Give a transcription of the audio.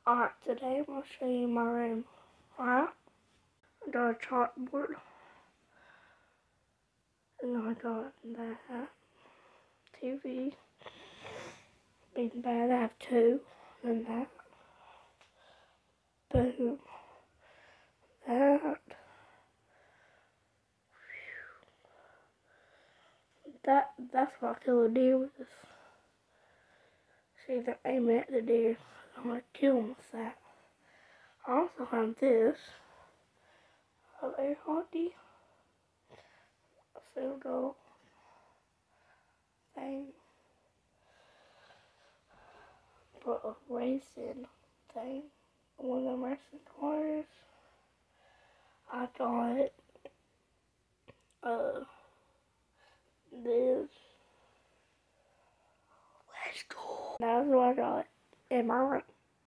Alright, today I'm going to show you my room. Alright? I got a chalkboard. And I got that TV. Being bad, I have two. And that. Boom. That. That's what I kill a deer with. See, they're aiming at the deer. I'm going to kill them with that. I also have this. A very hardy pseudo thing. But a racing thing. One of them racing cars. I got this. Let's go. That's what I got in my room.